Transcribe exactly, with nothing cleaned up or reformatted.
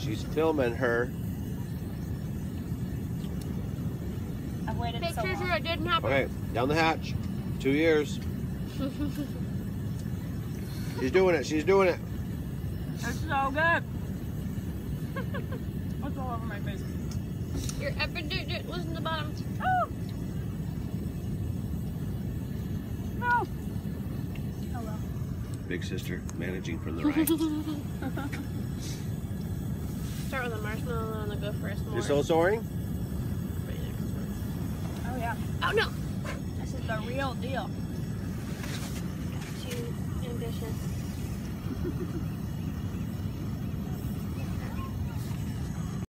She's filming her. I've waited so Pictures long. where it didn't happen. Okay, down the hatch. Two years. She's doing it. She's doing it. It's so good. It's all over my face. Your epidude, listen to the bottom. Oh! No! Oh well. Big sister managing from the right. Start with a marshmallow and then go for a s'more. You still soaring? Oh yeah. Oh no! This is the real deal. Too ambitious.